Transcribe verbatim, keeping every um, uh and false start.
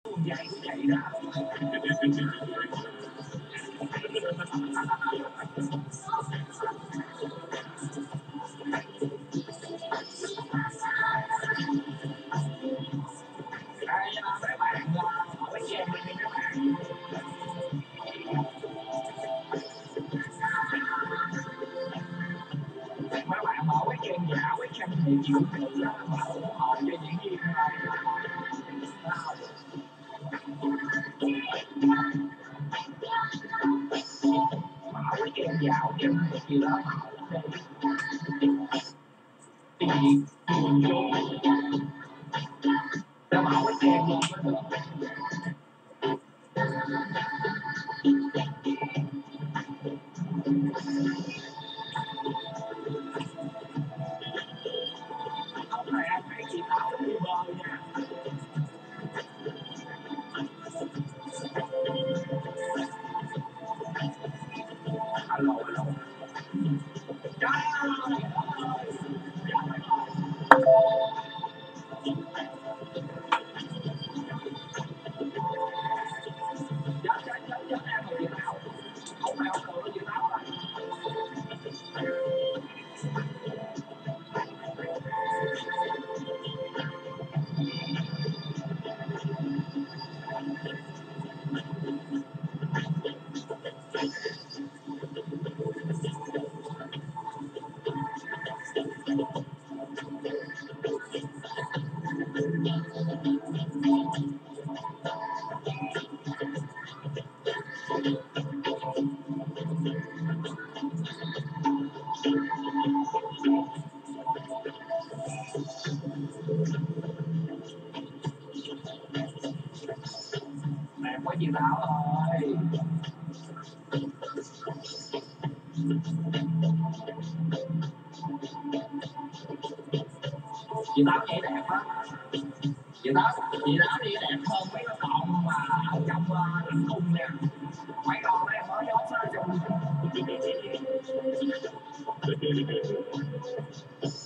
Vậy cũng vậy đó. Đây, a, mấy bạn, a, mở cái trang lên đi các bạn. Mấy bạn mở cái trang dạo, cái trang thị trường nữ á, mà ủng hộ cho diễn viên này. Mở cái trang dạo trên gì đó, mở lên đi. Cái gì? Buồn vô. Tao mở cái trang lên có được. Không phải ai thấy chị Táo đi bơi nha. Alo, alo. Trời ơi! Chết, chết, chết, chết em rồi chị Táo. Không phải ông tự chị Táo à. Em có chị Táo ơi. Chị Táo nhảy đẹp á. Chị Táo, chị Táo đi đẹp hơn mấy cái con mà ở trong uh, lãnh cung nha. Mấy con đó em mới nhốt á trong